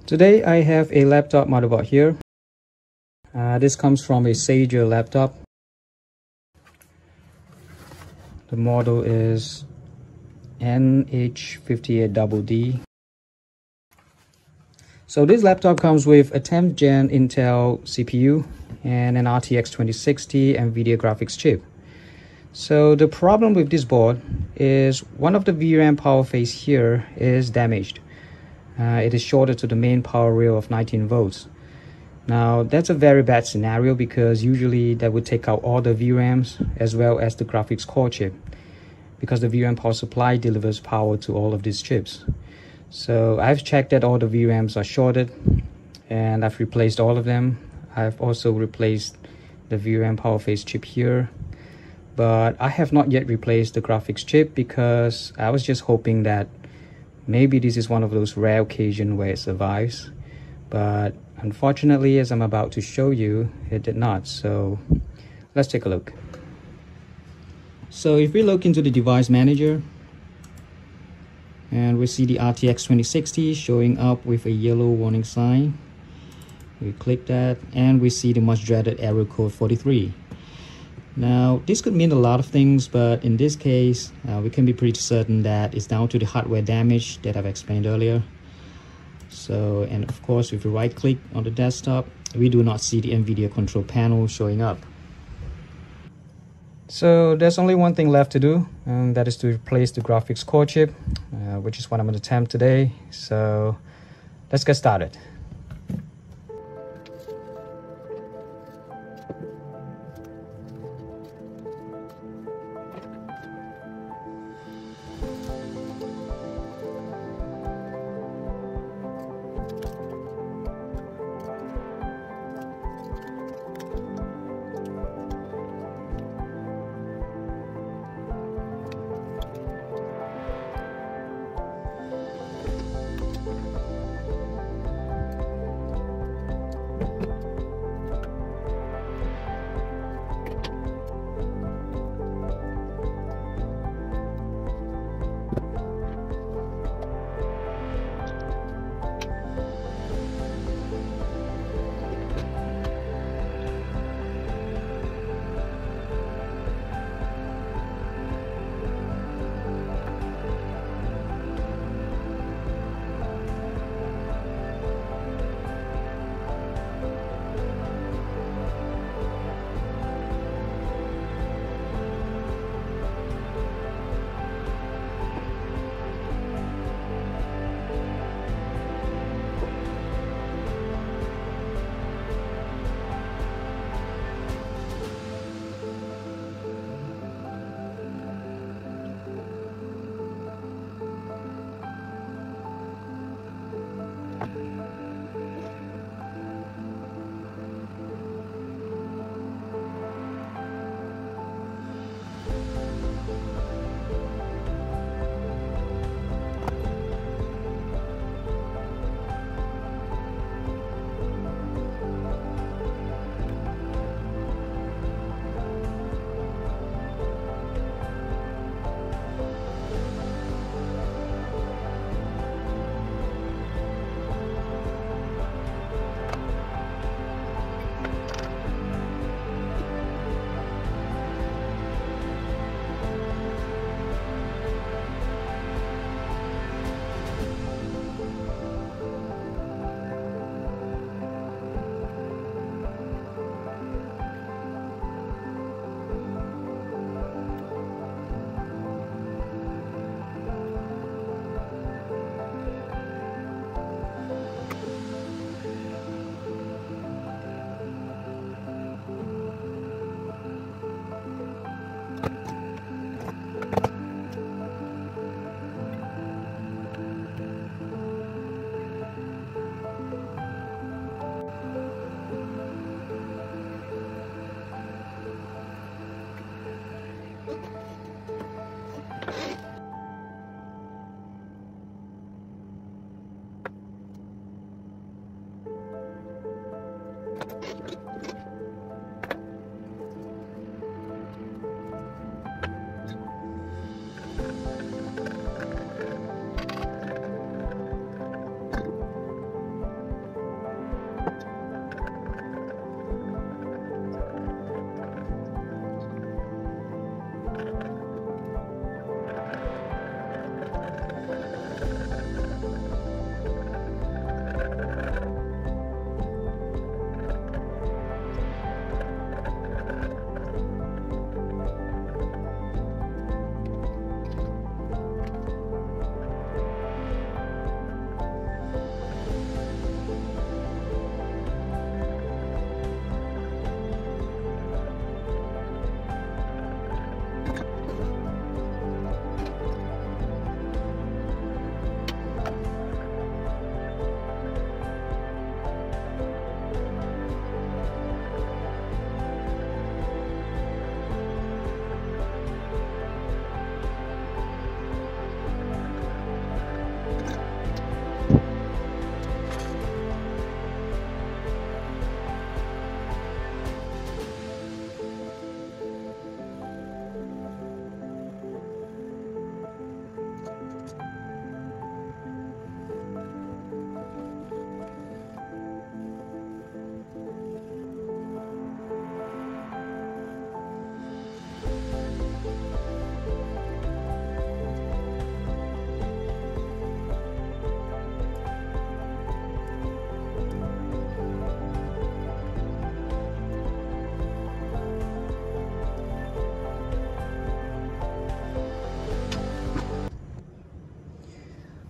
Today I have a laptop motherboard here. This comes from a Sager laptop. The model is NH58DD. So this laptop comes with a 10th gen Intel CPU and an RTX2060 NVIDIA graphics chip. So the problem with this board is one of the VRAM power phase here is damaged. It is shorted to the main power rail of 19 volts. Now that's a very bad scenario because usually that would take out all the VRAMs as well as the graphics core chip, because the VRAM power supply delivers power to all of these chips. So I've checked that all the VRAMs are shorted and I've replaced all of them. I've also replaced the VRAM power phase chip here, but I have not yet replaced the graphics chip because I was just hoping that maybe this is one of those rare occasions where it survives. But unfortunately, as I'm about to show you, it did not. So let's take a look. So if we look into the device manager, and we see the RTX2060 showing up with a yellow warning sign. We click that and we see the much dreaded error code 43. Now this could mean a lot of things, but in this case we can be pretty certain that it's down to the hardware damage that I've explained earlier. So, and of course if we right click on the desktop, we do not see the NVIDIA control panel showing up. So there's only one thing left to do, and that is to replace the graphics core chip, which is what I'm going to attempt today. So let's get started.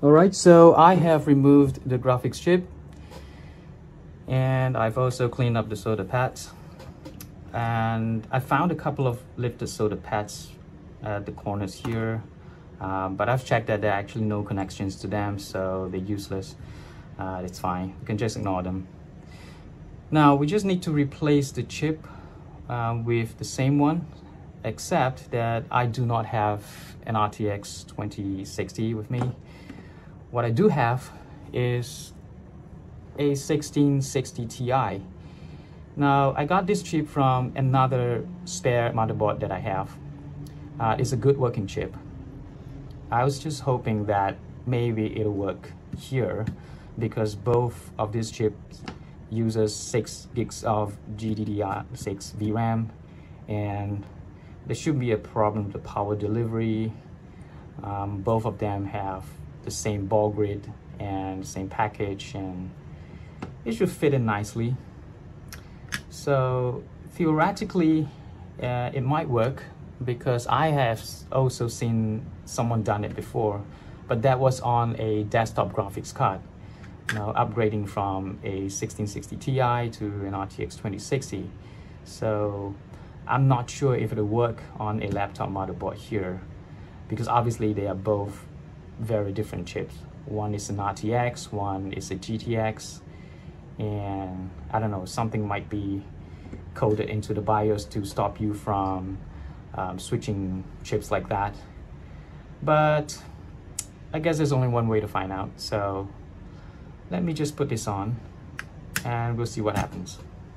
Alright, so I have removed the graphics chip, and I've also cleaned up the solder pads, and I found a couple of lifted solder pads at the corners here, but I've checked that there are actually no connections to them, so they're useless. It's fine, you can just ignore them. Now we just need to replace the chip with the same one, except that I do not have an RTX 2060 with me. What I do have is a 1660 Ti. Now I got this chip from another spare motherboard that I have. It's a good working chip. I was just hoping that maybe it'll work here, because both of these chips uses 6 gigs of GDDR6 VRAM, and there shouldn't be a problem with the power delivery. Both of them have the same ball grid and the same package, and it should fit in nicely. So theoretically it might work, because I have also seen someone done it before, but that was on a desktop graphics card, you know, upgrading from a 1660 Ti to an RTX 2060. So I'm not sure if it'll work on a laptop motherboard here, because obviously they are both very different chips. One is an RTX, one is a GTX, and I don't know, something might be coded into the BIOS to stop you from switching chips like that. But I guess there's only one way to find out, so let me just put this on and we'll see what happens.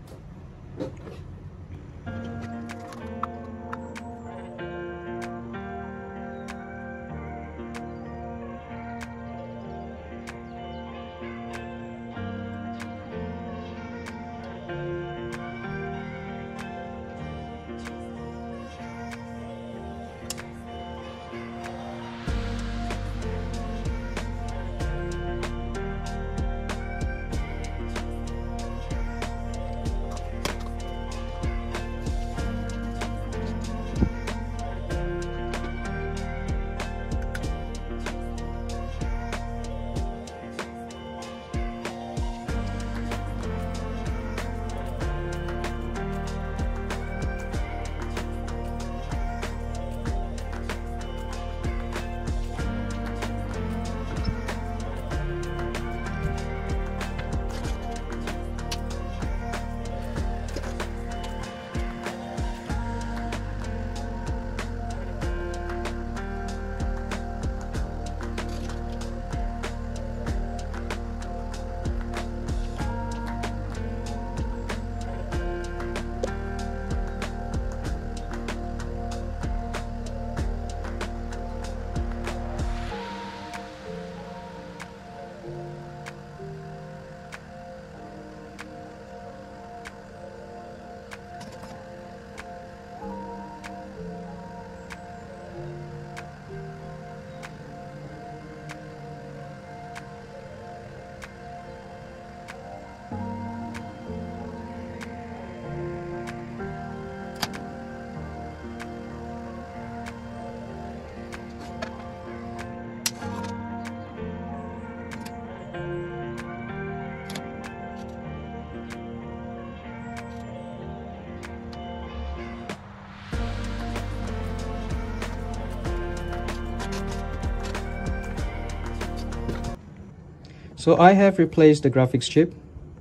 So I have replaced the graphics chip.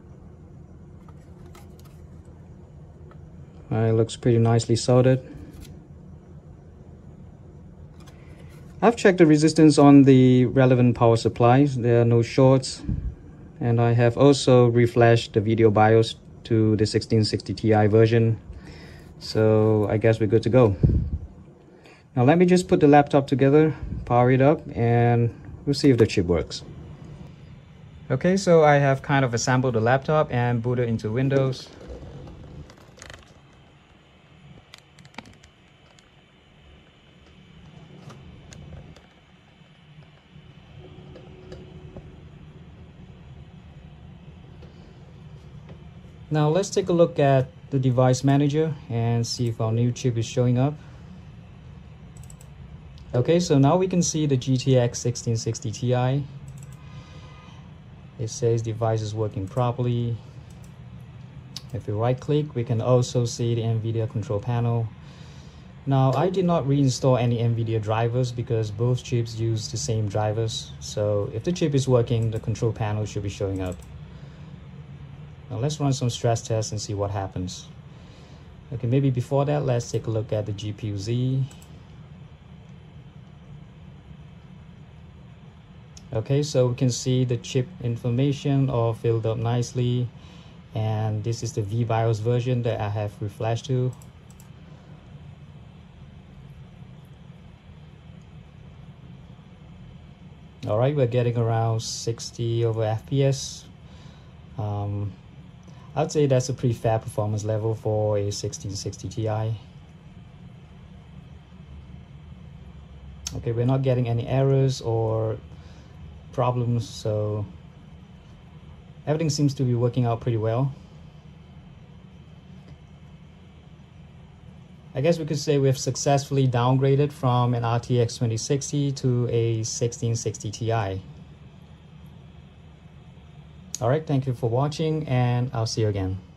It looks pretty nicely soldered. I've checked the resistance on the relevant power supplies. There are no shorts. And I have also reflashed the video BIOS to the 1660 Ti version. So I guess we're good to go. Now let me just put the laptop together, power it up, and we'll see if the chip works. Okay, so I have kind of assembled the laptop and booted into Windows. Now let's take a look at the device manager and see if our new chip is showing up. Okay, so now we can see the GTX1660 Ti. It says device is working properly. If we right click, we can also see the NVIDIA control panel. Now, I did not reinstall any NVIDIA drivers because both chips use the same drivers. So if the chip is working, the control panel should be showing up. Now let's run some stress tests and see what happens. Okay, maybe before that, let's take a look at the GPU-Z. Okay, so we can see the chip information all filled up nicely. And this is the VBIOS version that I have reflashed to. All right, we're getting around 60 over FPS. I'd say that's a pretty fair performance level for a 1660 Ti. Okay, we're not getting any errors or problems, so everything seems to be working out pretty well. I guess we could say we've successfully downgraded from an RTX 2060 to a 1660 Ti. Alright, thank you for watching, and I'll see you again.